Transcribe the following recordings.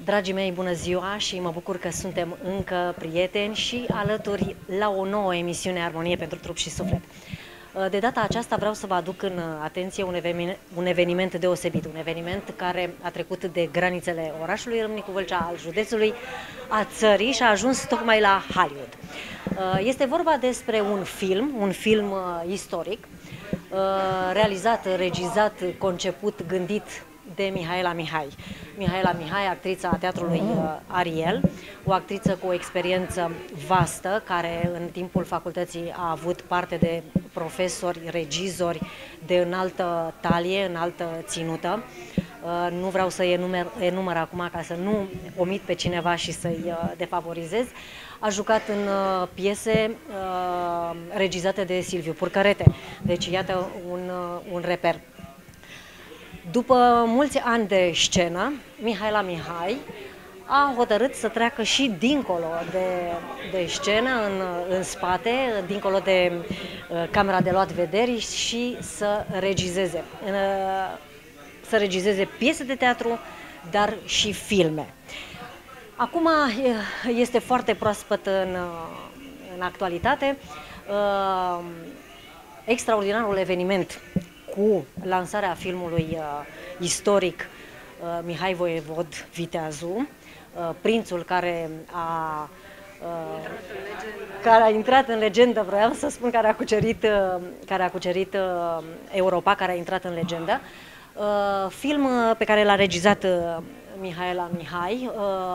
Dragii mei, bună ziua și mă bucur că suntem încă prieteni și alături la o nouă emisiune Armonie pentru trup și suflet. De data aceasta vreau să vă aduc în atenție un eveniment deosebit, un eveniment care a trecut de granițele orașului Râmnicu Vâlcea, al județului, a țării și a ajuns tocmai la Hollywood. Este vorba despre un film istoric, realizat, regizat, conceput, gândit de Mihaela Mihai. Mihaela Mihai, actrița teatrului Ariel, o actriță cu o experiență vastă, care în timpul facultății a avut parte de profesori, regizori de înaltă talie, înaltă ținută. Nu vreau să enumăr acum ca să nu omit pe cineva și să-i defavorizez. A jucat în piese regizate de Silviu Purcărete. Deci iată un reper. După mulți ani de scenă, Mihaela Mihai a hotărât să treacă și dincolo de scenă, în spate, dincolo de camera de luat vederi și să regizeze. Să regizeze piese de teatru, dar și filme. Acum este foarte proaspăt în actualitate extraordinarul eveniment cu lansarea filmului istoric Mihai Voievod Viteazu, prințul care a intrat în legendă, vreau să spun, care a cucerit Europa, care a intrat în legendă. Film pe care l-a regizat Mihaela Mihai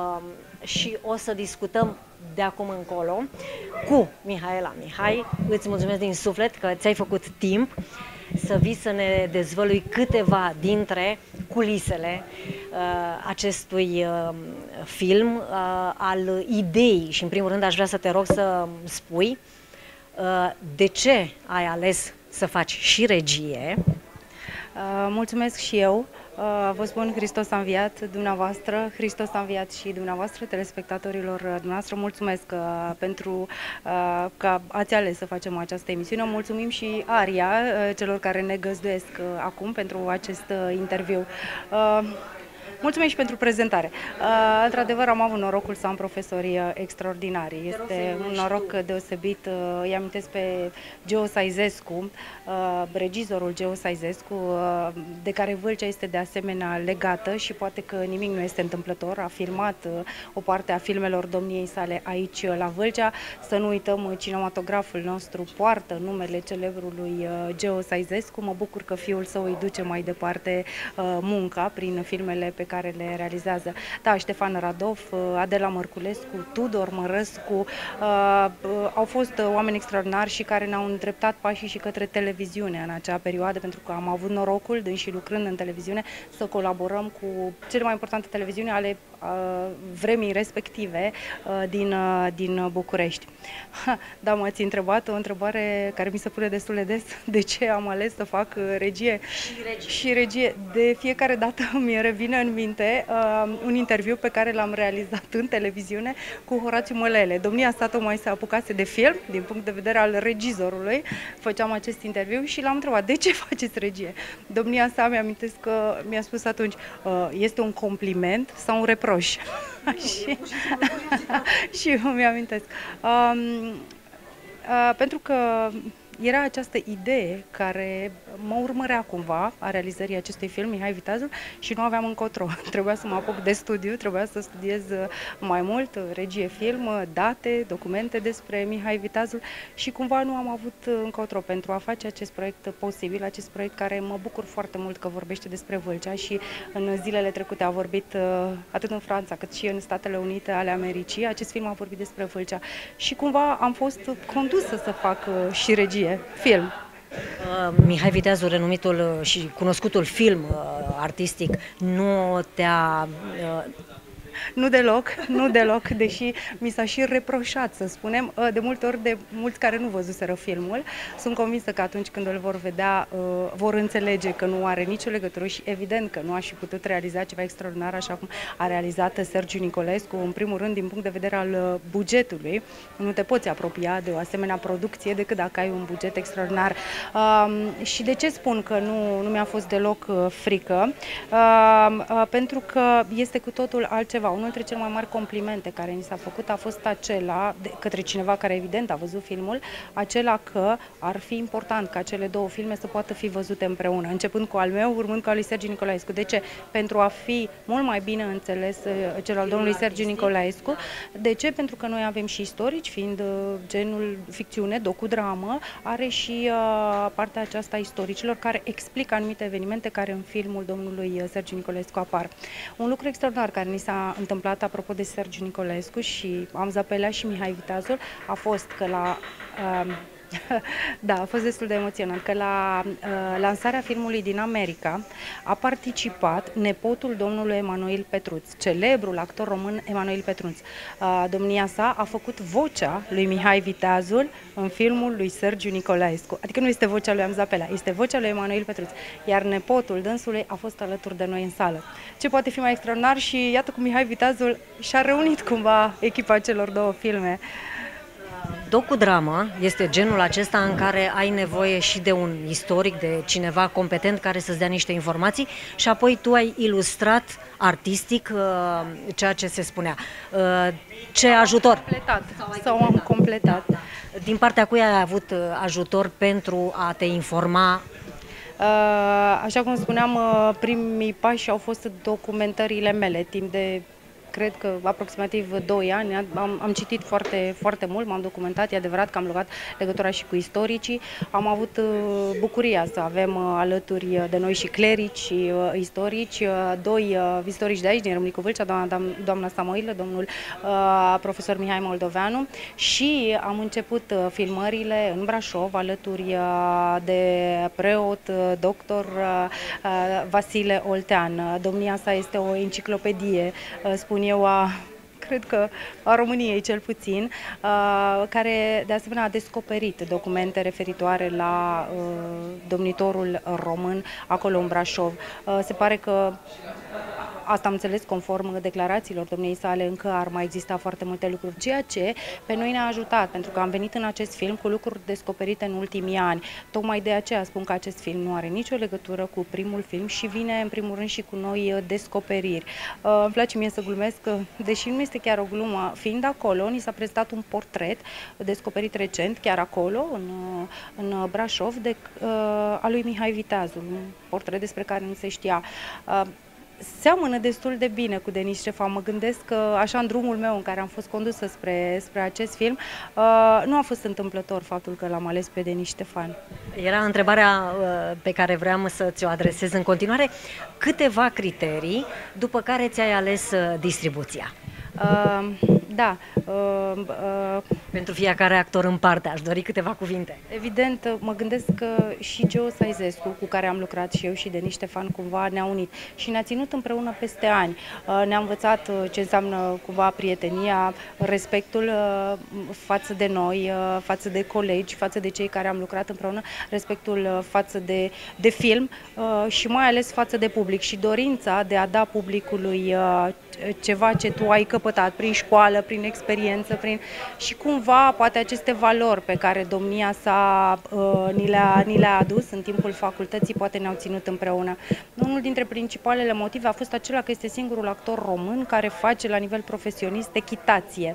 și o să discutăm de acum încolo cu Mihaela Mihai. Îți mulțumesc din suflet că ți-ai făcut timp să vii să ne dezvălui câteva dintre culisele acestui film, al ideii. Și în primul rând aș vrea să te rog să spui de ce ai ales să faci și regie. Mulțumesc și eu. Vă spun, Hristos a înviat, dumneavoastră, Hristos a înviat și dumneavoastră, telespectatorilor dumneavoastră. Mulțumesc pentru că ați ales să facem această emisiune. Mulțumim și Aria, celor care ne găzduiesc acum pentru acest interviu. Mulțumesc și pentru prezentare. Într-adevăr, am avut norocul să am profesori extraordinari. Este un noroc deosebit. Îi amintesc pe Geo Saizescu, regizorul Geo Saizescu, de care Vâlcea este de asemenea legată și poate că nimic nu este întâmplător. A filmat o parte a filmelor domniei sale aici la Vâlcea. Să nu uităm, cinematograful nostru poartă numele celebrului Geo Saizescu. Mă bucur că fiul său îi duce mai departe munca prin filmele pe care le realizează. Da, Ștefan Radov, Adela Mărculescu, Tudor Mărăscu, au fost oameni extraordinari și care ne-au îndreptat pașii și către televiziune în acea perioadă, pentru că am avut norocul, dânsi lucrând în televiziune, să colaborăm cu cele mai importante televiziuni ale vremii respective din București. Da, m-ați întrebat o întrebare care mi se pune destul de des: de ce am ales să fac regie? Și regie. De fiecare dată mi revine în minte un interviu pe care l-am realizat în televiziune cu Horațiu Mălele. Domnia sa tocmai se apucase de film, din punct de vedere al regizorului. Făceam acest interviu și l-am întrebat: de ce faceți regie? Domnia sa, mi-amintesc că mi-a spus atunci: este un compliment sau un reproș? Și eu mi-amintesc. Pentru că era această idee care mă urmărea cumva a realizării acestui film, Mihai Viteazul, și nu aveam încotro. Trebuia să mă apuc de studiu, trebuia să studiez mai mult regie, film, date, documente despre Mihai Viteazul și cumva nu am avut încotro pentru a face acest proiect posibil, acest proiect care mă bucur foarte mult că vorbește despre Vâlcea și în zilele trecute a vorbit atât în Franța cât și în Statele Unite ale Americii. Acest film a vorbit despre Vâlcea și cumva am fost condusă să fac și regie, film. Mihai Viteazu, renumitul și cunoscutul film artistic, nu te-a... Nu deloc, nu deloc, deși mi s-a și reproșat, să spunem, de multe ori de mulți care nu văzuseră filmul. Sunt convinsă că atunci când îl vor vedea, vor înțelege că nu are nicio legătură și evident că nu aș fi putut realiza ceva extraordinar așa cum a realizat Sergiu Nicolescu, în primul rând din punct de vedere al bugetului. Nu te poți apropia de o asemenea producție decât dacă ai un buget extraordinar. Și de ce spun că nu mi-a fost deloc frică? Pentru că este cu totul altceva. cineva. Unul dintre cele mai mari complimente care ni s-a făcut a fost acela, către cineva care evident a văzut filmul, acela că ar fi important ca cele două filme să poată fi văzute împreună, începând cu al meu, urmând cu al lui Sergiu Nicolaescu. De ce? Pentru a fi mult mai bine înțeles cel al domnului Sergiu Nicolaescu. De ce? Pentru că noi avem și istorici, fiind genul ficțiune, docudramă, are și partea aceasta a istoricilor care explică anumite evenimente care în filmul domnului Sergiu Nicolaescu apar. Un lucru extraordinar care ni s-a întâmplat apropo de Sergiu Nicolescu și Amza Pelea și Mihai Viteazul a fost că la da, a fost destul de emoționant că la lansarea filmului din America a participat nepotul domnului Emanuel Petruț, celebrul actor român Emanuel Petruț. Domnia sa a făcut vocea lui Mihai Viteazul în filmul lui Sergiu Nicolaescu. Adică nu este vocea lui Amza Pelea, este vocea lui Emanuel Petruț. Iar nepotul dânsului a fost alături de noi în sală. Ce poate fi mai extraordinar și iată cum Mihai Viteazul și-a reunit cumva echipa celor două filme. Docudramă este genul acesta în care ai nevoie și de un istoric, de cineva competent care să-ți dea niște informații și apoi tu ai ilustrat artistic ceea ce se spunea. Ce ajutor? Sau am completat. Din partea cui ai avut ajutor pentru a te informa? Așa cum spuneam, primii pași au fost documentările mele, timp de cred că aproximativ 2 ani, am citit foarte mult, m-am documentat, e adevărat că am luat legătura și cu istoricii, am avut bucuria să avem alături de noi și clerici și istorici, 2 istorici de aici, din Râmnicu Vâlcea, doamna Samoilă, domnul profesor Mihai Moldoveanu și am început filmările în Brașov alături de preot, doctor Vasile Oltean. Domnia sa este o enciclopedie, spun eu, cred că a României cel puțin, care de asemenea a descoperit documente referitoare la domnitorul român acolo în Brașov. Se pare că asta am înțeles conform declarațiilor domniei sale, încă ar mai exista foarte multe lucruri, ceea ce pe noi ne-a ajutat, pentru că am venit în acest film cu lucruri descoperite în ultimii ani. Tocmai de aceea spun că acest film nu are nicio legătură cu primul film și vine în primul rând și cu noi descoperiri. Îmi place mie să glumesc că, deși nu este chiar o glumă, fiind acolo, ni s-a prezentat un portret descoperit recent, chiar acolo, în Brașov, al lui Mihai Viteazul, un portret despre care nu se știa. Seamănă destul de bine cu Denis Ștefan. Mă gândesc că așa în drumul meu în care am fost condusă spre acest film, nu a fost întâmplător faptul că l-am ales pe Denis Ștefan. Era întrebarea pe care vreau să ți-o adresez în continuare. Câteva criterii după care ți-ai ales distribuția? Da. Pentru fiecare actor în parte, aș dori câteva cuvinte. Evident, mă gândesc că și Geo Saizescu, cu care am lucrat și eu și Denis Ștefan, cumva ne-a unit și ne-a ținut împreună peste ani. Ne-a învățat ce înseamnă cumva prietenia, respectul față de noi, față de colegi, față de cei care am lucrat împreună, respectul față de film și mai ales față de public și dorința de a da publicului ceva ce tu ai căpătat prin școală, prin experiență, și cumva poate aceste valori pe care domnia sa ni le-a adus în timpul facultății, poate ne-au ținut împreună. Unul dintre principalele motive a fost acela că este singurul actor român care face la nivel profesionist echitație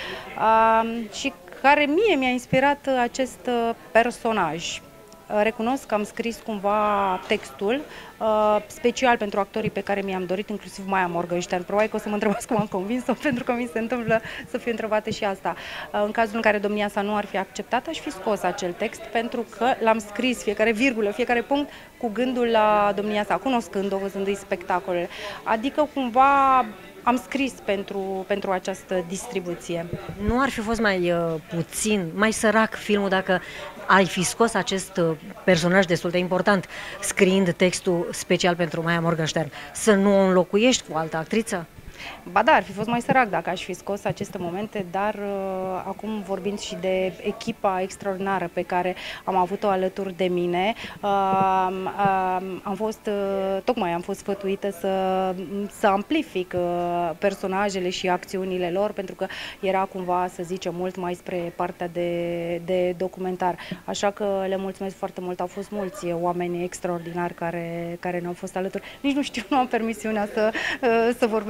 și care mie mi-a inspirat acest personaj. Recunosc că am scris cumva textul special pentru actorii pe care mi-am dorit, inclusiv Maia Morgenstern. Probabil că o să mă întrebați cum am convins-o, pentru că mi se întâmplă să fiu întrebată și asta. În cazul în care domnia sa nu ar fi acceptat, aș fi scos acel text, pentru că l-am scris, fiecare virgulă, fiecare punct, cu gândul la domnia sa, cunoscând-o, văzându-i spectacolele. Adică cumva am scris pentru această distribuție. Nu ar fi fost mai sărac filmul dacă ai fi scos acest personaj destul de important, scriind textul special pentru Maia Morgenstern, să nu o înlocuiești cu altă actriță? Ba da, ar fi fost mai sărac dacă aș fi scos aceste momente, dar acum vorbind și de echipa extraordinară pe care am avut-o alături de mine, am fost sfătuită să amplific personajele și acțiunile lor, pentru că era cumva, să zicem, mult mai spre partea de documentar. Așa că le mulțumesc foarte mult, au fost mulți oameni extraordinari care ne-au fost alături. Nici nu știu, nu am permisiunea să vorbesc acum despre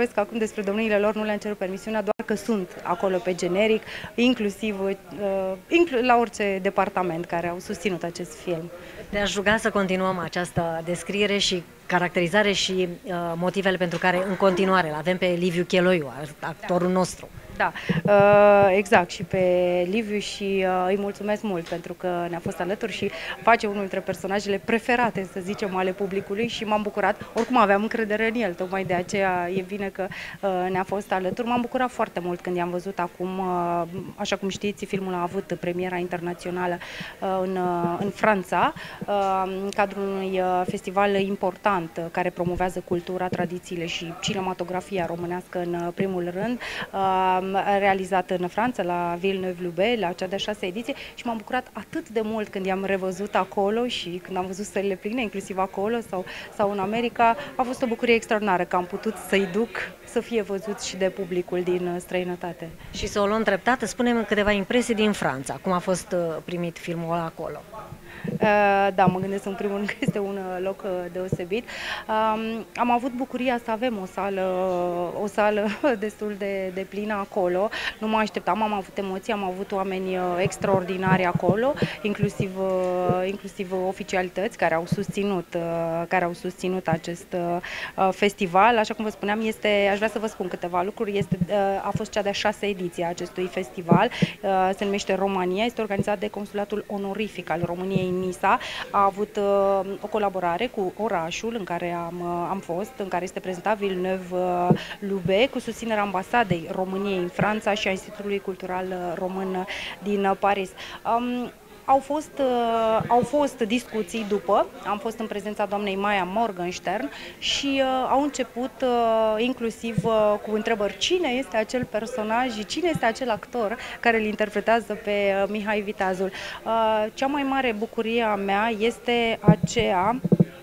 despre domniile lor, nu le-am cerut permisiunea, doar că sunt acolo pe generic, inclusiv la orice departament care au susținut acest film. Te-aș ruga să continuăm această descriere și caracterizare și motivele pentru care în continuare îl avem pe Liviu Cheloiu, actorul nostru. Da, exact, și pe Liviu și îi mulțumesc mult pentru că ne-a fost alături și face unul dintre personajele preferate, să zicem, ale publicului și m-am bucurat, oricum aveam încredere în el, tocmai de aceea e bine că ne-a fost alături. M-am bucurat foarte mult când i-am văzut acum, așa cum știți, filmul a avut premiera internațională în Franța, în cadrul unui festival important care promovează cultura, tradițiile și cinematografia românească în primul rând, realizat în Franța, la Villeneuve-Loubet, la cea de-a 6-a ediție și m-am bucurat atât de mult când i-am revăzut acolo și când am văzut sălile pline, inclusiv acolo sau în America. A fost o bucurie extraordinară că am putut să-i duc să fie văzut și de publicul din străinătate. Și să o luăm treptat, spunem câteva impresii din Franța. Cum a fost primit filmul acolo? Da, mă gândesc în primul rând că este un loc deosebit. Am avut bucuria să avem o sală destul de plină acolo. Nu mă așteptam, am avut emoții, am avut oameni extraordinari acolo, inclusiv oficialități care au susținut acest festival. Așa cum vă spuneam, aș vrea să vă spun câteva lucruri. A fost cea de-a 6-a ediție a acestui festival. Se numește Romania, este organizat de Consulatul Onorific al României în Nisa. A avut o colaborare cu orașul în care am fost, în care este prezentat Villeneuve-Loubet, cu susținerea Ambasadei României în Franța și a Institutului Cultural Român din Paris. Au fost discuții după, am fost în prezența doamnei Maia Morgenstern și au început inclusiv cu întrebări: cine este acel personaj și cine este acel actor care îl interpretează pe Mihai Viteazul. Cea mai mare bucurie a mea este aceea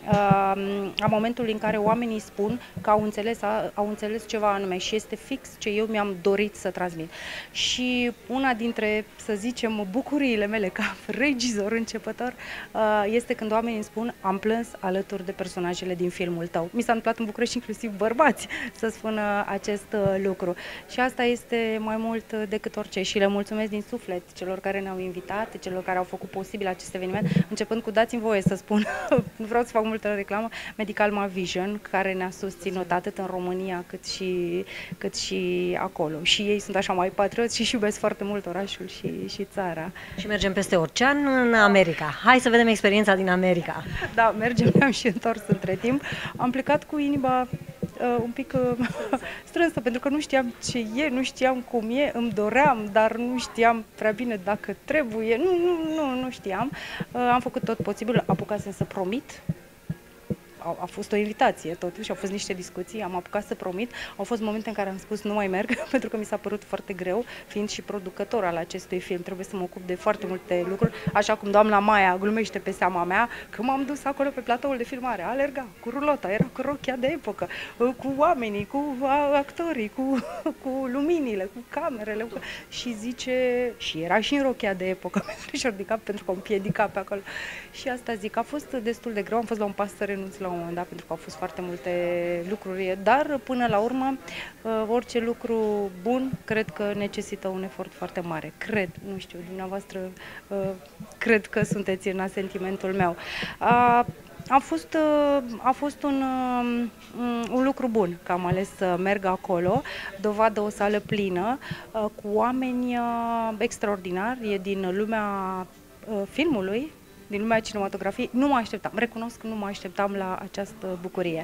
a momentului în care oamenii spun că au înțeles ceva anume și este fix ce eu mi-am dorit să transmit. Și una dintre, să zicem, bucuriile mele ca regizor începător este când oamenii îmi spun: am plâns alături de personajele din filmul tău. Mi s-a întâmplat în București inclusiv bărbați să spună acest lucru. Și asta este mai mult decât orice și le mulțumesc din suflet celor care ne-au invitat, celor care au făcut posibil acest eveniment, începând cu, dați-mi voie să spun, nu vreau să fac multă reclamă, Medical Vision, care ne-a susținut atât în România cât și acolo. Și ei sunt așa mai patrioți și iubesc foarte mult orașul și țara. Și mergem peste ocean în America. Hai să vedem experiența din America. Da, mergem, ne-am și întors între timp. Am plecat cu inima un pic strânsă, pentru că nu știam ce e, nu știam cum e, îmi doream, dar nu știam prea bine dacă trebuie, nu știam. Am făcut tot posibilul, apucasem să promit. A fost o invitație, totuși, au fost niște discuții, am apucat să promit. Au fost momente în care am spus nu mai merg, pentru că mi s-a părut foarte greu, fiind și producător al acestui film. Trebuie să mă ocup de foarte multe lucruri, așa cum doamna Maia glumește pe seama mea, că m-am dus acolo pe platoul de filmare, alerga cu rulota, era cu rochia de epocă, cu oamenii, cu actorii, cu luminile, cu camerele, și zice, și era și în rochia de epocă, pentru că o împiedica pe acolo. Și asta zic, a fost destul de greu, am fost la un pas să renunț la un moment dat, pentru că au fost foarte multe lucruri, dar până la urmă orice lucru bun cred că necesită un efort foarte mare. Cred, nu știu, dumneavoastră cred că sunteți în asentimentul meu. A fost un lucru bun că am ales să merg acolo, dovadă o sală plină, cu oameni extraordinari, e din lumea filmului, din lumea cinematografiei. Nu mă așteptam, recunosc că nu mă așteptam la această bucurie.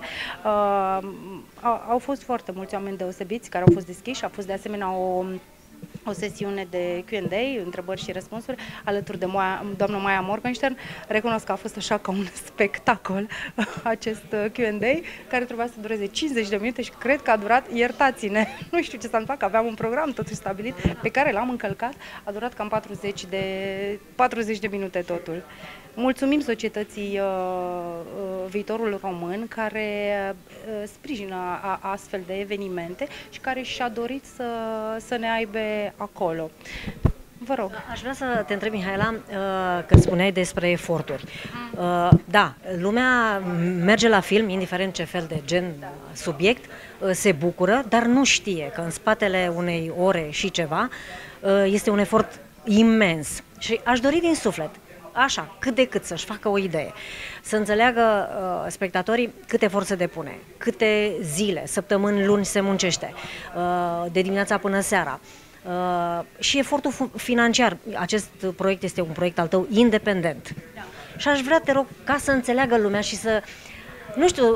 Au fost foarte mulți oameni deosebiți care au fost deschiși, a fost de asemenea o sesiune de Q&A, întrebări și răspunsuri, alături de doamna Maia Morgenstern. Recunosc că a fost așa ca un spectacol acest Q&A, care trebuia să dureze 50 de minute și cred că a durat, iertați-ne, nu știu ce să-mi fac, aveam un program totuși stabilit, pe care l-am încălcat, a durat cam 40 de minute totul. Mulțumim societății Viitorul Român, care sprijină astfel de evenimente și care și-a dorit să ne aibă acolo. Vă rog. Aș vrea să te întreb, Mihaela, că spuneai despre eforturi. Da, lumea merge la film, indiferent ce fel de gen, subiect, se bucură, dar nu știe că în spatele unei ore și ceva este un efort imens. Și aș dori din suflet, așa, cât de cât, să-și facă o idee, să înțeleagă spectatorii cât efort se depune, câte zile, săptămâni, luni se muncește, de dimineața până seara. Și efortul financiar. Acest proiect este un proiect al tău independent. Da. Și aș vrea, te rog, ca să înțeleagă lumea și să, nu știu,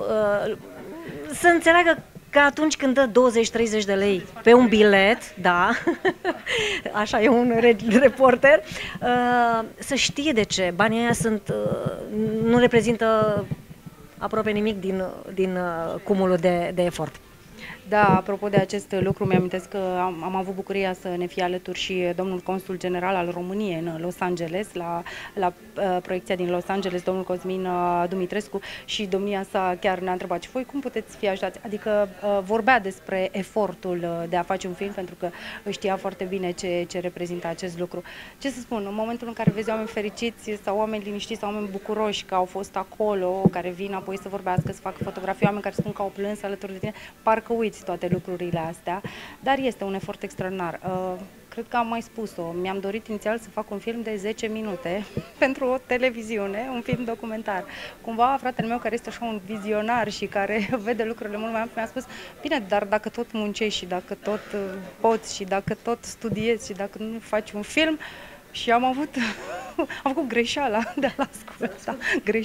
să înțeleagă că atunci când dă 20-30 de lei pe un bilet, da, așa e un reporter, să știe de ce. Banii aia nu reprezintă aproape nimic din cumulul de efort. Da, apropo de acest lucru, mi-amintesc că am avut bucuria să ne fie alături și domnul consul general al României în Los Angeles, la proiecția din Los Angeles, domnul Cosmin Dumitrescu, și domnia sa chiar ne-a întrebat: și voi cum puteți fi ajutați? Adică vorbea despre efortul de a face un film, pentru că știa foarte bine ce reprezintă acest lucru. Ce să spun, în momentul în care vezi oameni fericiți sau oameni liniștiți sau oameni bucuroși că au fost acolo, care vin apoi să vorbească, să facă fotografii, oameni care spun că au plâns alături de tine, parcă uiți toate lucrurile astea, dar este un efort extraordinar. Cred că am mai spus-o, mi-am dorit inițial să fac un film de 10 minute pentru o televiziune, un film documentar. Cumva fratele meu, care este așa un vizionar și care vede lucrurile mult mai amplu, mi-a spus: bine, dar dacă tot muncești și dacă tot poți și dacă tot studiezi și dacă nu faci un film. Și am făcut greșeala de a-l asculta,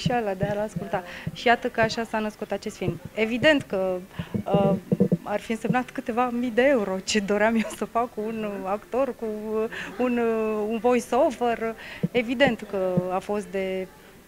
Și iată că așa s-a născut acest film. Evident că ar fi însemnat câteva mii de euro ce doream eu să fac cu un actor, cu un voice-over. Evident că a fost de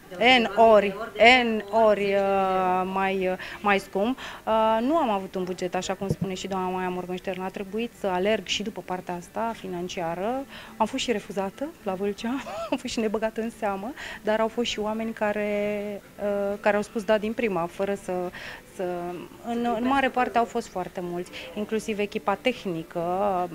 N ori mai scump. Nu am avut un buget, așa cum spune și doamna Maia Morgenstern. A trebuit să alerg și după partea asta financiară. Am fost și refuzată la Vâlcea, am fost și nebăgată în seamă, dar au fost și oameni care au spus da din prima, fără să în mare parte au fost foarte mulți, inclusiv echipa tehnică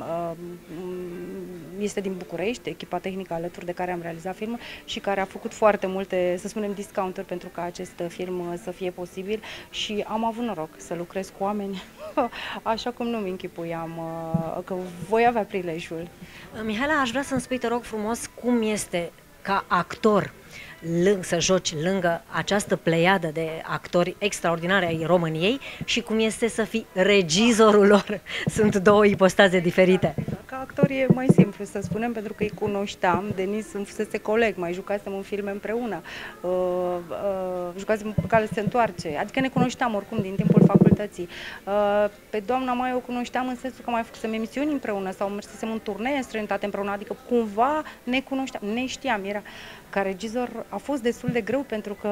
este din București, echipa tehnică alături de care am realizat filmul și care a făcut foarte multe, să spunem, discounturi pentru ca acest film să fie posibil, și am avut noroc să lucrez cu oameni așa cum nu-mi închipuiam că voi avea prilejul. Mihaela, aș vrea să-mi spui, te rog frumos, cum este ca actor să joci lângă această pleiadă de actori extraordinari ai României și cum este să fii regizorul lor. Sunt două ipostaze diferite. Ca actor e mai simplu, să spunem, pentru că îi cunoșteam. Denis îmi fusese coleg, mai jucasem în filme împreună, jucasem Pe cale se întoarce, adică ne cunoșteam oricum din timpul facultății. Pe doamna Maia o cunoșteam în sensul că mai făcusem emisiuni împreună sau mersesem în turnee în străinătate împreună, adică cumva ne cunoșteam, ne știam. Ca regizor a fost destul de greu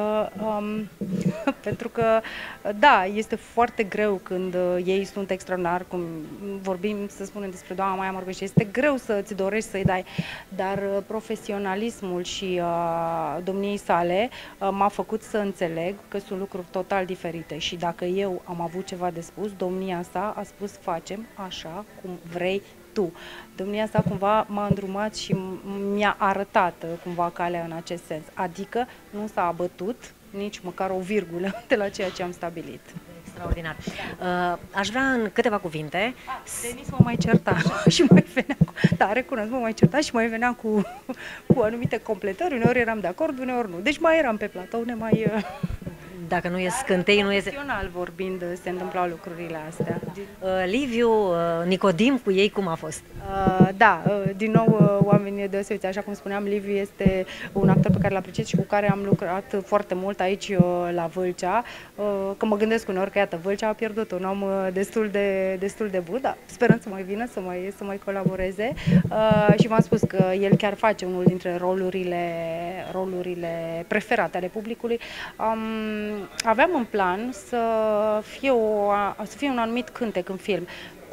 pentru că da, este foarte greu când ei sunt extraordinari, cum vorbim, să spunem, despre doamna Maia Morgenstern. Este greu să-ți dorești să-i dai, dar profesionalismul și domniei sale m-a făcut să înțeleg că sunt lucruri total diferite și dacă eu am avut ceva de spus, domnia sa a spus: facem așa cum vrei tu. Domnia sa cumva m-a îndrumat și mi-a arătat cumva calea în acest sens. Adică nu s-a abătut nici măcar o virgulă de la ceea ce am stabilit. Extraordinar. Aș vrea în câteva cuvinte... Denis mă mai certa și mai venea cu... Da, recunosc, mă mai certa și mai venea cu anumite completări. Uneori eram de acord, uneori nu. Deci mai eram pe platou, Dacă nu e scântei, nu e... Emoțional vorbind, se întâmplau lucrurile astea. Liviu, Nicodim, cu ei cum a fost? Da, din nou oameni deosebiți. Așa cum spuneam, Liviu este un actor pe care îl apreciez și cu care am lucrat foarte mult aici la Vâlcea. Că mă gândesc uneori că, iată, Vâlcea a pierdut un om destul de bun, dar sperăm să mai vină, să mai colaboreze. Și v-am spus că el chiar face unul dintre rolurile preferate ale publicului. Aveam în plan să fie un anumit cântec în film.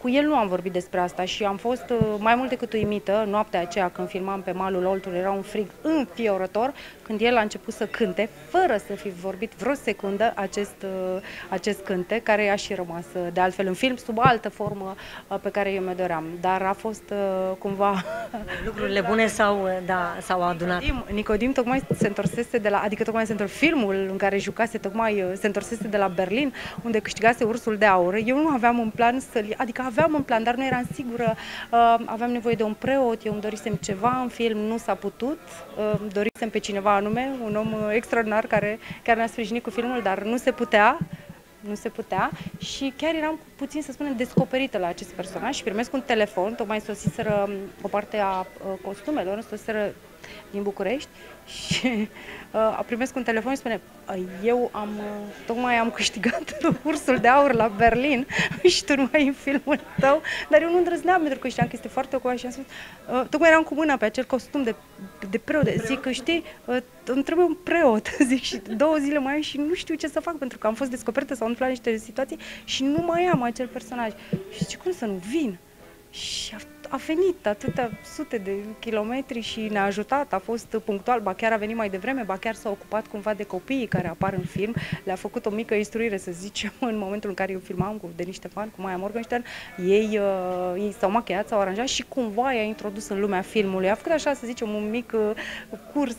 Cu el nu am vorbit despre asta și am fost mai mult decât uimită noaptea aceea când filmam pe malul Oltului, era un frig înfiorător, când el a început să cânte, fără să fi vorbit vreo secundă acest cântec, care a și rămas de altfel în film, sub altă formă pe care eu mi-o doream. Dar a fost cumva... Lucrurile bune s-au adunat. Nicodim tocmai se întorsese de la, adică tocmai filmul în care jucase, tocmai se întorsese de la Berlin, unde câștigase Ursul de Aur. Eu nu aveam un plan adică aveam un plan, dar nu eram sigură, aveam nevoie de un preot, eu îmi dorisem ceva în film, nu s-a putut, dorisem pe cineva anume, un om extraordinar care chiar ne-a sprijinit cu filmul, dar nu se putea. Nu se putea și chiar eram puțin, să spunem, descoperită la acest personaj și primesc un telefon, tocmai sosiseră o parte a costumelor, sosiseră din București și primesc un telefon și spune: tocmai am câștigat Ursul de Aur la Berlin și tu nu mai în filmul tău, dar eu nu îndrăzneam pentru că știam că este foarte ocupat și am spus, tocmai eram cu mâna pe acel costum de preot, zic că știi, îmi trebuie un preot, zic, și 2 zile mai am și nu știu ce să fac pentru că am fost descoperită, s-au întâmplat niște situații și nu mai am acel personaj. Și zice, cum să nu vin? Și a venit atâtea sute de kilometri și ne-a ajutat, a fost punctual, ba chiar a venit mai devreme, ba chiar s-a ocupat cumva de copiii care apar în film, le-a făcut o mică instruire, să zicem, în momentul în care eu filmam cu Denis Ștefan, cu Maia Morgenstern, ei s-au machiat, s-au aranjat și cumva i-a introdus în lumea filmului. A făcut așa, să zicem, un mic curs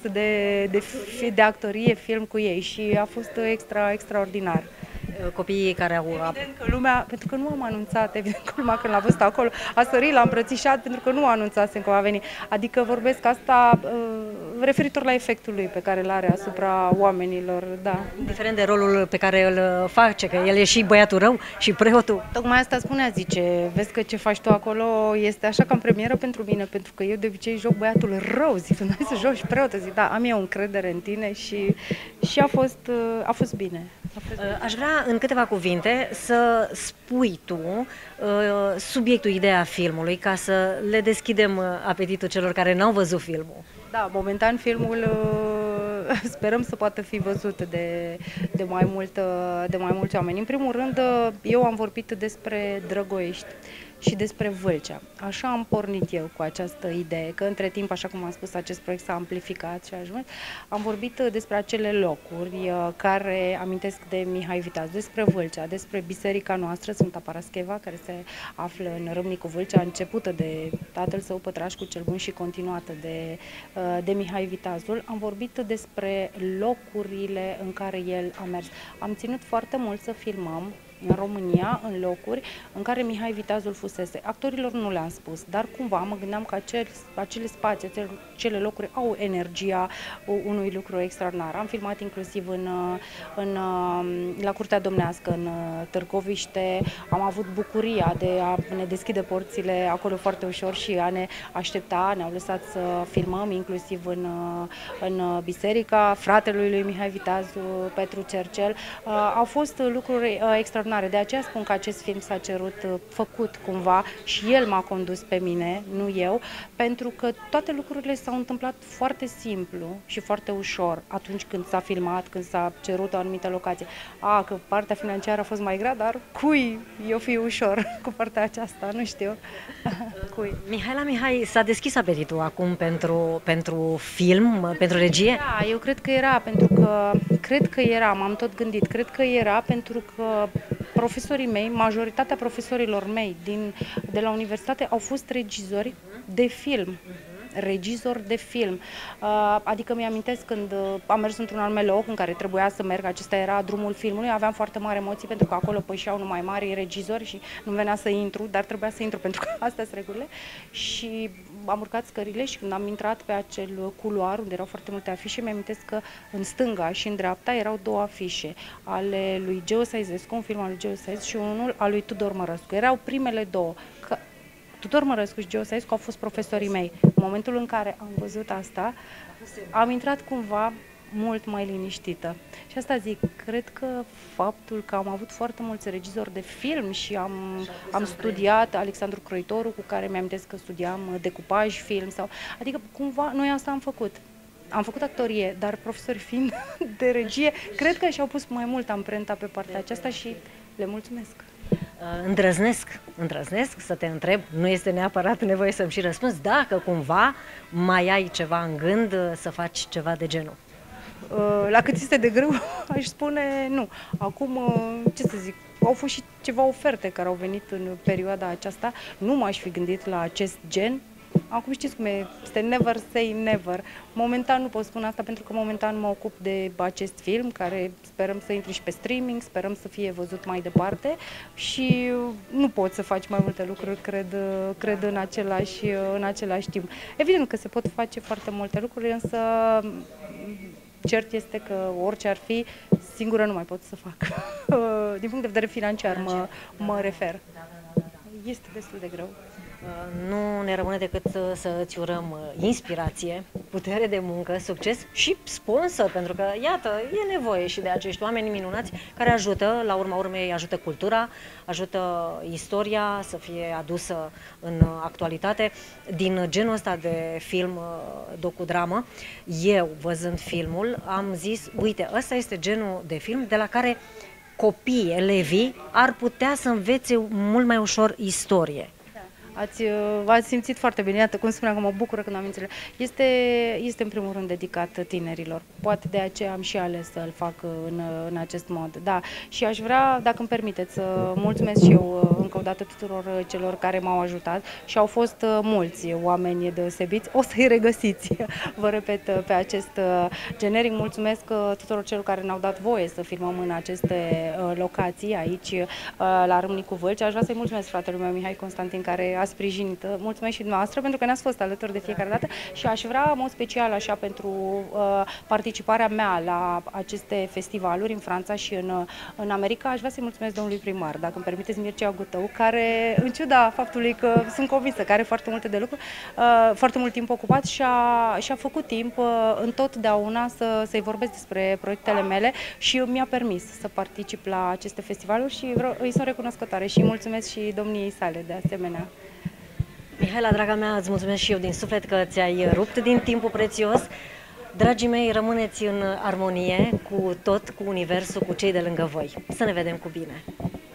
de actorie, film cu ei și a fost extraordinar. Copiii care au... Evident că lumea, pentru că nu am anunțat, evident că lumea când l-a văzut acolo a sărit, l-a îmbrățișat pentru că nu anunțasem că va veni. Adică vorbesc asta referitor la efectul lui pe care îl are asupra oamenilor, da. Indiferent de rolul pe care îl face, că el e și băiatul rău și preotul. Tocmai asta spunea, zice, vezi că ce faci tu acolo este așa ca în premieră pentru mine, pentru că eu de obicei joc băiatul rău, zic, nu hai să joci preotul, zic, da, am eu încredere în tine și a fost bine. Aș vrea în câteva cuvinte să spui tu subiectul, ideea filmului, ca să le deschidem apetitul celor care n-au văzut filmul. Da, momentan filmul sperăm să poată fi văzut de mai mulți oameni. În primul rând, eu am vorbit despre Drăgoiești și despre Vâlcea. Așa am pornit eu cu această idee, că între timp, așa cum am spus, acest proiect s-a amplificat și a ajuns. Am vorbit despre acele locuri care amintesc de Mihai Viteaz, despre Vâlcea, despre biserica noastră, Sfânta Parascheva, care se află în Râmnicu Vâlcea, începută de tatăl său, Pătrașcu cel Bun, și continuată de Mihai Viteazul. Am vorbit despre locurile în care el a mers. Am ținut foarte mult să filmăm în România, în locuri în care Mihai Viteazul fusese. Actorilor nu le-am spus, dar cumva mă gândeam că acele spații, acele locuri au energia unui lucru extraordinar. Am filmat inclusiv la Curtea Domnească, în Târgoviște. Am avut bucuria de a ne deschide porțile acolo foarte ușor și a ne aștepta. Ne-au lăsat să filmăm inclusiv în biserica fratelui lui Mihai Viteazu, Petru Cercel. Au fost lucruri extraordinare. De aceea spun că acest film s-a cerut făcut cumva și el m-a condus pe mine, nu eu, pentru că toate lucrurile s-au întâmplat foarte simplu și foarte ușor atunci când s-a filmat, când s-a cerut o anumită locație. Că partea financiară a fost mai grea, dar cui eu fi ușor cu partea aceasta, nu știu. Cui? Mihai, s-a deschis apetitul acum pentru film, pentru regie? Da, eu cred că era, m-am tot gândit, cred că era pentru că profesorii mei, majoritatea profesorilor mei de la universitate au fost regizori de film. Regizor de film. Adică mi-amintesc când am mers într-un anume loc în care trebuia să merg, acesta era drumul filmului, aveam foarte mari emoții pentru că acolo pășeau numai mari regizori și nu venea să intru, dar trebuia să intru pentru că astea sunt regulile. Și am urcat scările și când am intrat pe acel culoar unde erau foarte multe afișe, mi-amintesc că în stânga și în dreapta erau 2 afișe ale lui Geo Saizescu, un film al lui Geo Saizescu și unul al lui Tudor Mărăscu. Erau primele 2. Tudor Mărăscu și Geo Saizescu au fost profesorii mei. În momentul în care am văzut asta, am intrat cumva mult mai liniștită. Și asta zic, cred că faptul că am avut foarte mulți regizori de film și am studiat Alexandru Croitoru, cu care mi-amintesc că studiam decupaj film, adică cumva noi asta am făcut. Am făcut actorie, dar profesori fiind de regie, cred că și-au pus mai mult amprenta pe partea aceasta și le mulțumesc. Îndrăznesc să te întreb, nu este neapărat nevoie să-mi și răspunzi, dacă cumva mai ai ceva în gând să faci ceva de genul. La cât este de greu, aș spune nu. Acum, ce să zic, au fost și ceva oferte care au venit în perioada aceasta. Nu m-aș fi gândit la acest gen. Acum știți cum este never say never. Momentan nu pot spune asta pentru că momentan mă ocup de acest film care sperăm să intre și pe streaming, sperăm să fie văzut mai departe și nu pot să faci mai multe lucruri, cred în același timp. Evident că se pot face foarte multe lucruri, însă cert este că orice ar fi, singură nu mai pot să fac. Din punct de vedere financiar mă refer. Este destul de greu. Nu ne rămâne decât să îți urăm inspirație, putere de muncă, succes și sponsor, pentru că, iată, e nevoie și de acești oameni minunați care ajută, la urma urmei, ajută cultura, ajută istoria să fie adusă în actualitate. Din genul ăsta de film docudramă, eu, văzând filmul, am zis, uite, ăsta este genul de film de la care copiii, elevii, ar putea să învețe mult mai ușor istorie. V-ați simțit foarte bine, iată cum spuneam că mă bucură când am înțeles. Este în primul rând dedicat tinerilor, poate de aceea am și ales să-l fac în acest mod. Da, și aș vrea, dacă îmi permiteți, să mulțumesc și eu încă o dată tuturor celor care m-au ajutat și au fost mulți oameni deosebiți, o să-i regăsiți, vă repet, pe acest generic. Mulțumesc tuturor celor care ne-au dat voie să filmăm în aceste locații aici, la Râmnicu Vâlcea. Aș vrea să-i mulțumesc fratelui meu Mihai Constantin, care a sprijinit. Mulțumesc și dumneavoastră pentru că ne-ați fost alături de fiecare dată și aș vrea, în mod special, așa, pentru participarea mea la aceste festivaluri în Franța și în America, aș vrea să-i mulțumesc domnului primar, dacă îmi permiteți, Mircea Gutău, care, în ciuda faptului că sunt convinsă că are foarte multe de lucru, foarte mult timp ocupat și-a făcut timp întotdeauna să-i vorbesc despre proiectele mele și mi-a permis să particip la aceste festivaluri și îi sunt recunoscătoare și mulțumesc și domniei sale de asemenea. Mihaela, draga mea, îți mulțumesc și eu din suflet că ți-ai rupt din timpul prețios. Dragii mei, rămâneți în armonie cu tot, cu universul, cu cei de lângă voi. Să ne vedem cu bine!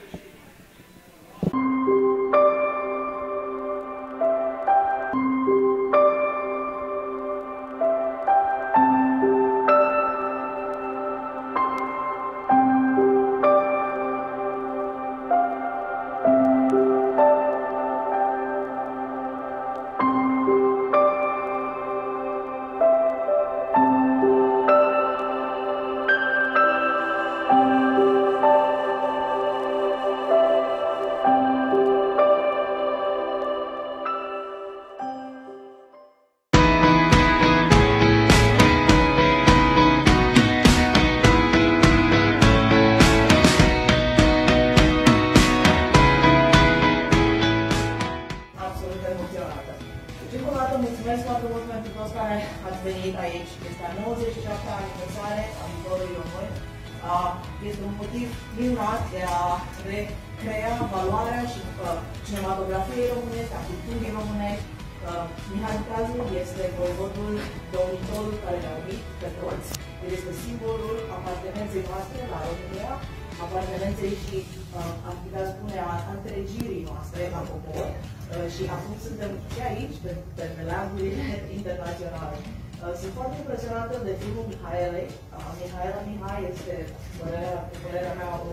Este un motiv minunat de a recrea valoarea și cinematografiei românești, a culturii românești. Mihai Viteazu este voivodul, domnitorul care ne-a unit pe toți. El este simbolul apartenenței noastre la România, apartenenței și, am putea spune, a întregirii noastre la popor. Și acum suntem și aici, pe meleagurile internaționale. Sunt foarte impresionată de filmul Mihaelei. Mihaela Mihai este, cu părerea mea, o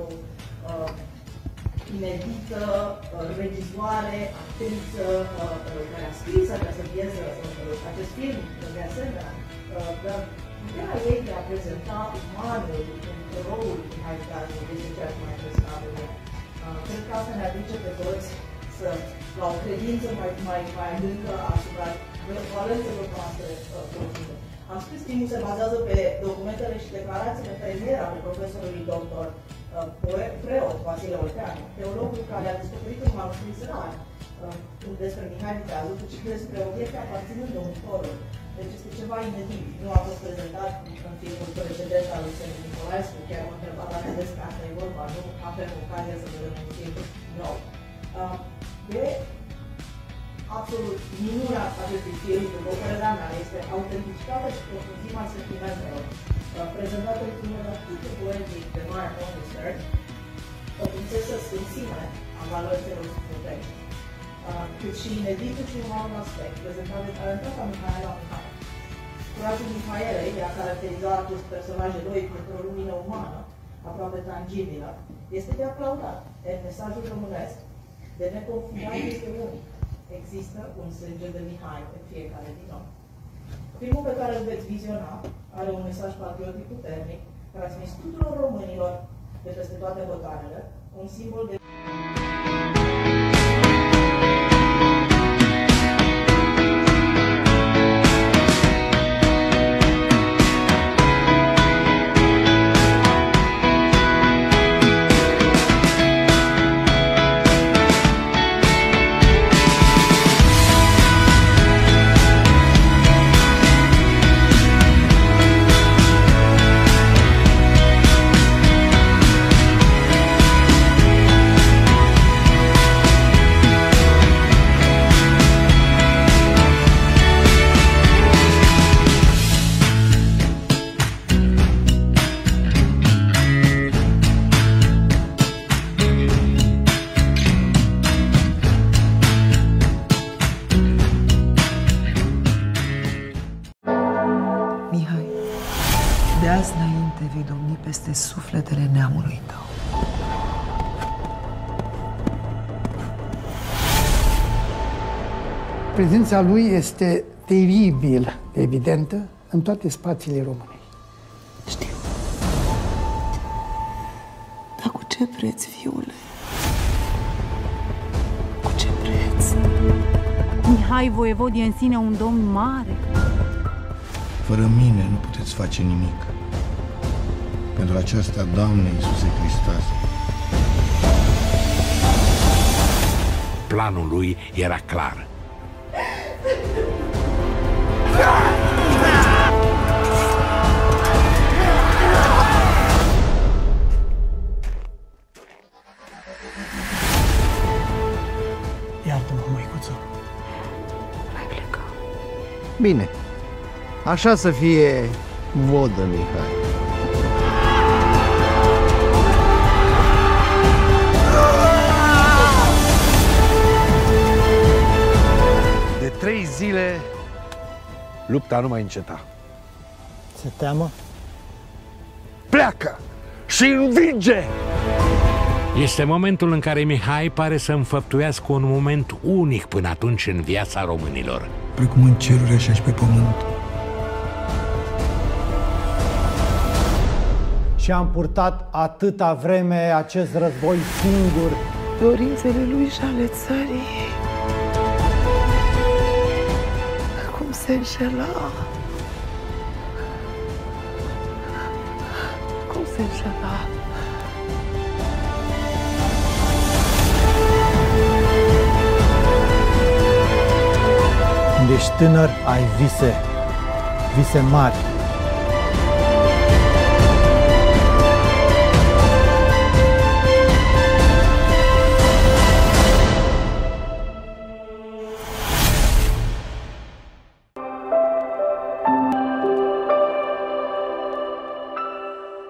inedită regizoare, actriță, care a scris această piesă, acest film, de asemenea. Dar ideea ei de a prezenta umanul, rolul Mihai Viteazu, este ceea ce mai impresionat de mine. Cred că asta ne aduce pe toți la o credință mai adâncă asupra valențelor noastre profunde. Am scris filmul se bazează pe documentele și declarațiile premier ale profesorului doctor preot Vasile Olteanu, teologul care a descoperit un manuscris rar despre Mihai Viteazu, ci despre obiecte aparținând domnitorului. Deci este ceva inedit. Nu a fost prezentat în filmul precedent al lui Sergiu Nicolaescu, chiar m-a întrebat dacă despre asta e vorba, nu avem ocazia să vedem un film nou. De absolut minunat acestui film, după părerea mea, este autenticitatea și profunzimea sentimentelor prezentată într-un mod atât de poetic de Maya Montessori, o prințesă extensiune a valorilor sufletești, cât și ineditul și umanul aspect prezentat de talentata Mihaela Mihai. Curajul Mihaelei, ea caracteriza acest personaj eroic într-o lumină umană, aproape tangibilă, este de aplaudat, iar mesajul românesc de neconfundat este unic. Există un sânge de Mihai în fiecare din noi. Filmul pe care îl veți viziona are un mesaj patriotic puternic, transmis tuturor românilor de peste toate hotarele, un simbol de... De azi înainte vei domni peste sufletele neamului tău. Prezența lui este teribil evidentă în toate spațiile României. Știu. Dar cu ce preț, fiule? Cu ce preț? Mihai Voievod e în sine un domn mare. Fără mine nu puteți face nimic. Pentru aceasta, Doamne Iisuse Hristos. Planul lui era clar. Iartă-mă, măicuță. Mai plecă. Bine, așa să fie vodă, Mihai. De 3 zile, lupta nu mai înceta. Se teamă? Pleacă și învinge! Este momentul în care Mihai pare să înfăptuiască un moment unic până atunci în viața românilor. Precum în ceruri, așa și pe pământ. Și am purtat atâta vreme acest război singur. Dorințele lui și ale țării. Cum se înșela. Cum se înșela. Când ești tânăr, ai vise mari.